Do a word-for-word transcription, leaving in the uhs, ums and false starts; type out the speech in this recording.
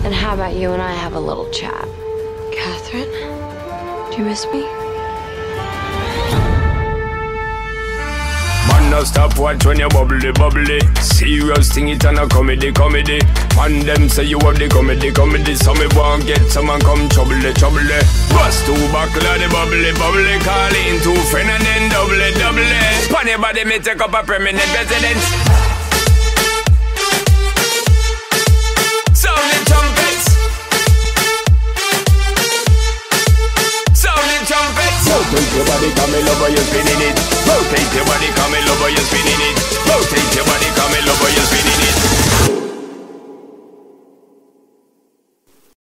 Then how about you and I have a little chat? Catherine, do you miss me? Man, no stop watch when you bubbly, bubbly. Serious thing, it and a comedy, comedy. Man, them say you have the comedy, comedy. So me won't get someone come trouble, trouble. Bust two buckle of the bubbly, bubbly. Call in two friend and then double, double. Pon your body, me take up a permanent residence. Sound the trumpets. Sound the trumpets. Rotate your body, come in over, you're spinning it. Rotate your body, come in over, you're spinning it. Rotate your body, come in over, you're spinning it.